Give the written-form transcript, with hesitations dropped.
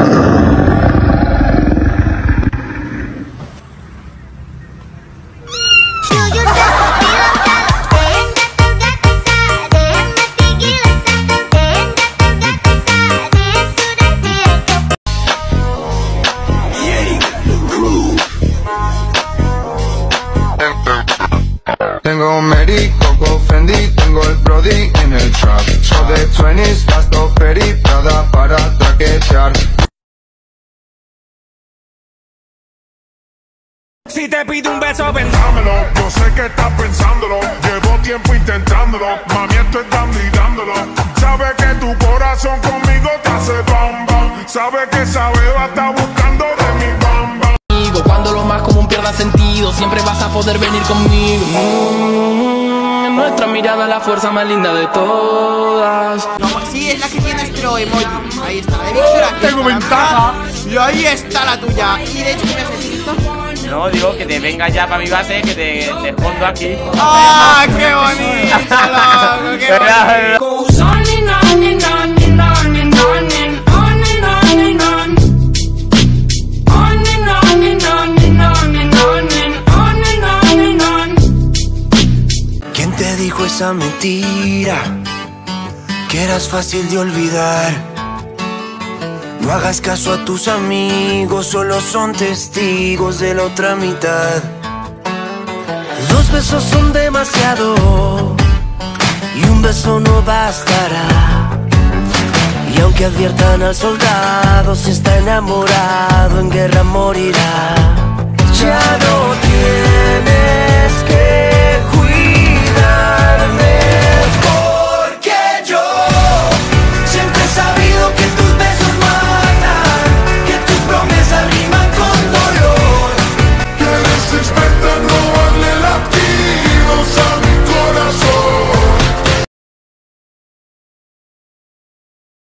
Tengo Mary, Coco, Fendi, tengo el Brody en el trap. Show de 20s, gasto Ferry, Prada para traquetear. Si te pido un beso, pensámelo. Yo sé que estás pensándolo. Llevo tiempo intentándolo. Mami, estoy dándolo. Sabe que tu corazón conmigo te hace bam bam. Sabe que esa beba está buscando de mi bam bam. Cuando lo más común pierda sentido, siempre vas a poder venir conmigo. Nuestra mirada es la fuerza más linda de todas. No, sí, es la que tiene nuestro emoji. Ahí está, la de Víctor, aquí Tengo está ventaja. Y ahí está la tuya. Y de hecho, ¿qué me haces esto? No, digo que te vengas ya para mi base, que te escondo aquí. ¡Ah, qué bonito, loco! ¡Qué bonito! ¿Quién te dijo esa mentira? Que eras fácil de olvidar. No hagas caso a tus amigos, solo son testigos de la otra mitad. Dos besos son demasiado y un beso no bastará. Y aunque adviertan al soldado, si está enamorado en guerra morirá. Ya no tiene